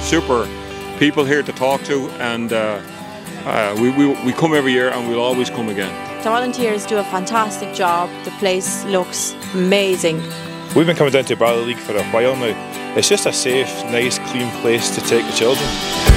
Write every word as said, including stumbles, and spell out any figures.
super people here to talk to, and uh, uh, we, we, we come every year and we'll always come again. The volunteers do a fantastic job. The place looks amazing. We've been coming down to Ballyleague for a while now. It's just a safe, nice, clean place to take the children.